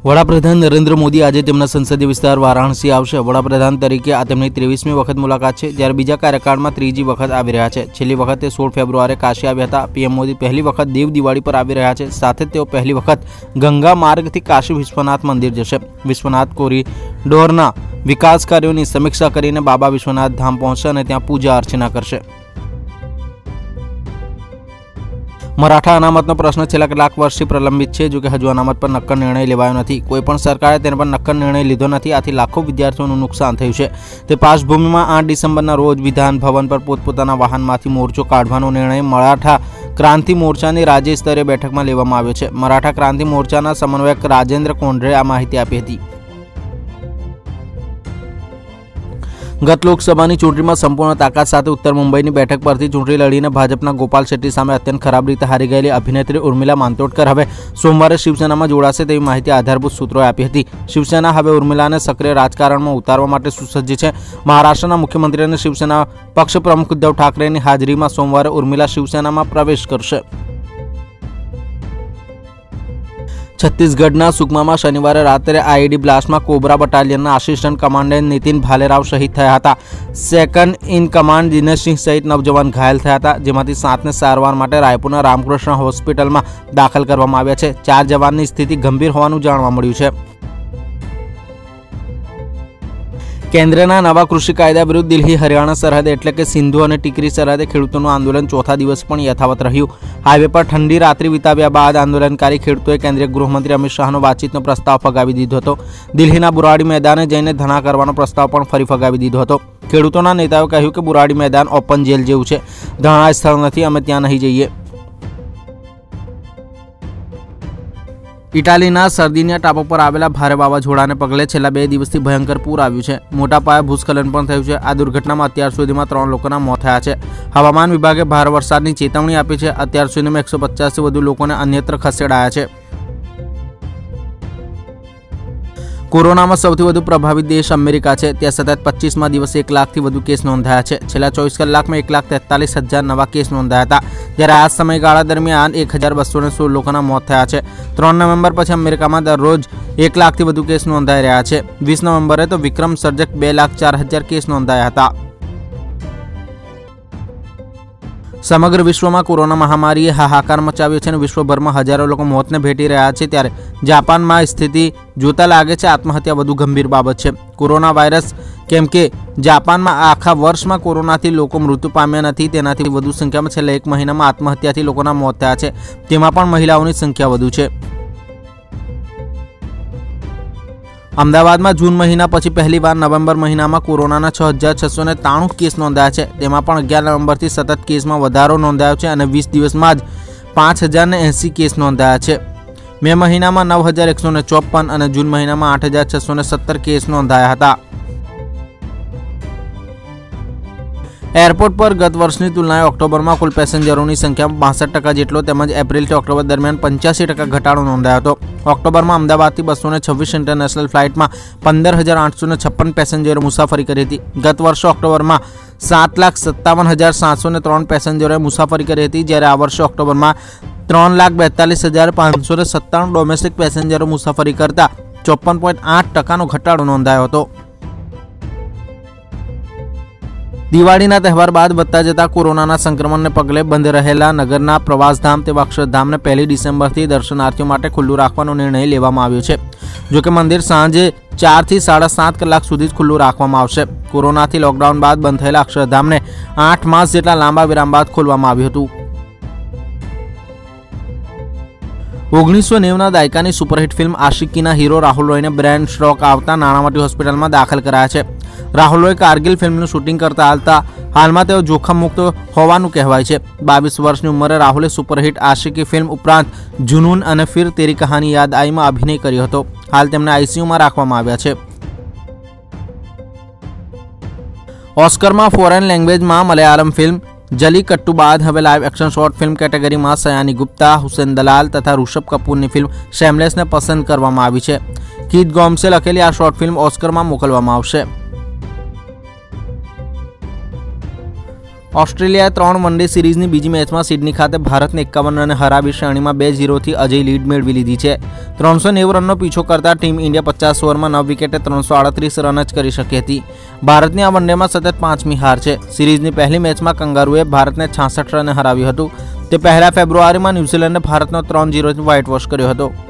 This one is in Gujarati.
વડાપ્રધાન નરેન્દ્ર મોદી આજે તેમના સંસદીય વિસ્તાર વારાણસી આવશે। વડાપ્રધાન તરીકે આ તેમની 23મી વખત મુલાકાત છે, જ્યારે બીજા કાર્યકાળમાં ત્રીજી વખત આવી રહ્યા છે। છેલ્લી વખતે 16 ફેબ્રુઆરીએ કાશી આવ્યા હતા। પીએમ મોદી પહેલી વખત દેવ દિવાળી પર આવી રહ્યા છે। સાથે જ તેઓ પહેલી વખત ગંગા માર્ગથી કાશી વિશ્વનાથ મંદિર જશે। વિશ્વનાથ કોરિડોરના વિકાસ કાર્યોની સમીક્ષા કરીને બાબા વિશ્વનાથ ધામ પહોંચશે અને ત્યાં પૂજા અર્ચના કરશે। મરાઠા અનામતનો પ્રશ્ન છેલ્લા કેટલાક વર્ષથી પ્રલંબિત છે, જો કે હજુ અનામત પર નક્કર નિર્ણય લેવાયો નથી। કોઈપણ સરકારે તેના પર નક્કર નિર્ણય લીધો નથી। આથી લાખો વિદ્યાર્થીઓનું નુકસાન થયું છે। તે પાર્શ્વભૂમિમાં 8 ડિસેમ્બરના રોજ વિધાન ભવન પર પોતપોતાના વાહનમાંથી મોરચો કાઢવાનો નિર્ણય મરાઠા ક્રાંતિ મોરચાની રાજ્ય સ્તરીય બેઠકમાં લેવામાં આવ્યો છે। મરાઠા ક્રાંતિ મોરચાના સમન્વયક રાજેન્દ્ર કોંઢરે આ માહિતી આપી હતી। ગત લોકસભાની ચૂંટણીમાં સંપૂર્ણ તાકાત સાથે ઉત્તર મુંબઈની બેઠક પરથી ચૂંટણી લડીને ભાજપના ગોપાલ શેટ્ટી સામે અત્યંત ખરાબ રીતે હારી ગયેલી અભિનેત્રી ઉર્મિલા માંતોડકર હવે સોમવારે શિવસેનામાં જોડાશે તેવી માહિતી આધારભૂત સૂત્રોએ આપી હતી। શિવસેના હવે ઉર્મિલાને સક્રિય રાજકારણમાં ઉતારવા માટે સુસજ્જ છે। મહારાષ્ટ્રના મુખ્યમંત્રી અને શિવસેના પક્ષ પ્રમુખ ઉદ્ધવ ઠાકરેની હાજરીમાં સોમવારે ઉર્મિલા શિવસેનામાં પ્રવેશ કરશે। છત્તીસગઢના સુકમામાં શનિવારે રાત્રે આઈઈડી બ્લાસ્ટમાં કોબરા બટાલિયનના આસિસ્ટન્ટ કમાન્ડન્ટ નીતિન ભાલેરાવ શહીદ થયા હતા। સેકન્ડ ઇન કમાન્ડ દિનેશસિંહ સહિત 9 જવાન ઘાયલ થયા હતા, જેમાંથી 7ને સારવાર માટે રાયપુરના રામકૃષ્ણ હોસ્પિટલમાં દાખલ કરવામાં આવ્યા છે। 4 જવાનની સ્થિતિ ગંભીર હોવાનું જાણવા મળ્યું છે। કેન્દ્રના નવા કૃષિ કાયદા વિરુદ્ધ દિલ્હી હરિયાણા સરહદ એટલે કે સિંધુ અને ટીકરી સરહદે ખેડૂતોનું આંદોલન ચોથા દિવસ પણ યથાવત રહ્યું। હાઈવે પર ઠંડી રાત્રિ વિતાવ્યા બાદ આંદોલનકારી ખેડૂતોએ કેન્દ્રીય ગૃહમંત્રી અમિત શાહનો વાતચીતનો પ્રસ્તાવ ફગાવી દીધો હતો। દિલ્હીના બુરાડી મેદાને જઈને ધરણા કરવાનો પ્રસ્તાવ પણ ફરી ફગાવી દીધો હતો। ખેડૂતોના નેતાઓએ કહ્યું કે બુરાડી મેદાન ઓપન જેલ જેવું છે, ધરણા સ્થળ નથી, અમે ત્યાં નહીં જઈએ। ઇટાલીના સર્દિનિયા ટાપુ પર આવેલા ભારે વાવાઝોડાને પગલે છેલ્લા 2 દિવસથી ભયંકર પૂર આવ્યું છે। મોટા પાયે ભૂસ્ખલન પણ થયું છે। આ દુર્ઘટનામાં અત્યાર સુધીમાં 3 લોકોના મોત થયા છે। હવામાન વિભાગે ભારે વરસાદની ચેતવણી આપી છે। અત્યાર સુધીમાં 150થી વધુ લોકોને અન્યત્ર ખસેડાયા છે। કોરોનામાં સૌથી વધુ પ્રભાવિત દેશ અમેરિકા છે। ત્યાં સતત 25મા દિવસે 1 લાખથી વધુ કેસ નોંધાયા છે। છેલ્લા 24 કલાકમાં 1,43,000 નવા કેસ નોંધાયા હતા, જ્યારે આ સમયગાળા દરમિયાન 1,216 લોકોના મોત થયા છે। 3 નવેમ્બર પછી અમેરિકામાં દરરોજ 1 લાખથી વધુ કેસ નોંધાઈ રહ્યા છે। 20 નવેમ્બરે તો વિક્રમ સર્જક 2,04,000 કેસ નોંધાયા હતા। સમગ્ર વિશ્વમાં કોરોના મહામારીએ હાહાકાર મચાવ્યો છે અને વિશ્વભરમાં હજારો લોકો મોતને ભેટી રહ્યા છે, ત્યારે જાપાનમાં સ્થિતિ જોતા લાગે છે આત્મહત્યા વધુ ગંભીર બાબત છે। કોરોના વાયરસ કેમ કે જાપાનમાં આખા વર્ષમાં કોરોનાથી લોકો મૃત્યુ પામ્યા નથી, તેનાથી વધુ સંખ્યામાં છેલ્લા 1 મહિનામાં આત્મહત્યાથી લોકોના મોત થયા છે, તેમાં પણ મહિલાઓની સંખ્યા વધુ છે। અમદાવાદમાં જૂન મહિના પછી પહેલીવાર નવેમ્બર મહિનામાં કોરોનાના 6,693 કેસ નોંધાયા છે। તેમાં પણ 11 નવેમ્બરથી સતત કેસમાં વધારો નોંધાયો છે અને 20 દિવસમાં જ 5,080 કેસ નોંધાયા છે। મે મહિનામાં 9,154 અને જૂન મહિનામાં 8,617 કેસ નોંધાયા હતા। એરપોર્ટ પર ગત વર્ષની તુલનાએ ઓક્ટોબરમાં કુલ પેસેન્જરોની સંખ્યામાં 62% જેટલો તેમજ એપ્રિલથી ઓક્ટોબર દરમિયાન 85% ઘટાડો નોંધાયો હતો। ઓક્ટોબરમાં અમદાવાદથી 226 ઇન્ટરનેશનલ ફ્લાઇટમાં 15,856 પેસેન્જરો મુસાફરી કરી હતી। ગત વર્ષે ઓક્ટોબરમાં 7,57,703 પેસેન્જરોએ મુસાફરી કરી હતી, જ્યારે આ વર્ષે ઓક્ટોબરમાં 3,42,597 ડોમેસ્ટિક પેસેન્જરો મુસાફરી કરતા 54.8% ઘટાડો નોંધાયો હતો। દિવાળીના તહેવાર બાદ વધતા જતા કોરોનાના સંક્રમણને પગલે બંધ રહેલા નગરના પ્રવાસધામ તેવા અક્ષરધામને 1 ડિસેમ્બરથી દર્શનાર્થીઓ માટે ખુલ્લું રાખવાનો નિર્ણય લેવામાં આવ્યો છે। જોકે મંદિર સાંજે 4 થી 7.5 કલાક સુધી જ ખુલ્લું રાખવામાં આવશે। કોરોનાથી લોકડાઉન બાદ બંધ થયેલા અક્ષરધામને 8 માસ જેટલા લાંબા વિરામ બાદ ખોલવામાં આવ્યું હતું। 1990ના દાયકાની સુપરહિટ ફિલ્મ આશિકીના હીરો રાહુલ રોયને બ્રેન સ્ટ્રોક આવતા નાણાવટી હોસ્પિટલમાં દાખલ કરાયા છે। રાહુલ રોય કારગિલ ફિલ્મનું શૂટિંગ કરતા હાલમાં તેઓ જોખમ મુક્ત હોવાનું કહેવાય છે। 22 વર્ષની ઉંમરે રાહુલે સુપરહિટ આશિકી ફિલ્મ ઉપરાંત જુનૂન અને ફિર તેરી કહાની યાદ આઈમાં અભિનય કર્યો હતો। હાલ તેમને આઈસીયુમાં રાખવામાં આવ્યા છે। ઓસ્કરમાં ફોરેન લેંગ્વેજમાં મલયાલમ ફિલ્મ જલીકટ્ટુ બાદ હવે લાઇવ એક્શન શોર્ટ ફિલ્મ કેટેગરીમાં સયાની ગુપ્તા, હુસેન દલાલ તથા ઋષભ કપૂરની ફિલ્મ શેમલેસને પસંદ કરવામાં આવી છે। કીથ ગોમ્સે લખેલી આ શોર્ટ ફિલ્મ ઓસ્કરમાં મોકલવામાં આવશે। ઓસ્ટ્રેલિયાએ 3 વનડે સિરીઝની બીજી મેચમાં સિડની ખાતે ભારતને 51 રને હરાવી શ્રેણીમાં 2-0થી અજય લીડ મેળવી લીધી છે। 390 રનનો પીછો કરતા ટીમ ઇન્ડિયા 50 ઓવરમાં 9 વિકેટે 338 રન જ કરી શકી હતી। ભારતની આ વનડેમાં સતત 5મી હાર છે। સિરીઝની પહેલી મેચમાં કંગારુએ ભારતને 66 રને હરાવ્યું હતું। તે પહેલા ફેબ્રુઆરીમાં ન્યૂઝીલેન્ડે ભારતનો 3-0થી વ્હાઇટ વોશ કર્યો હતો।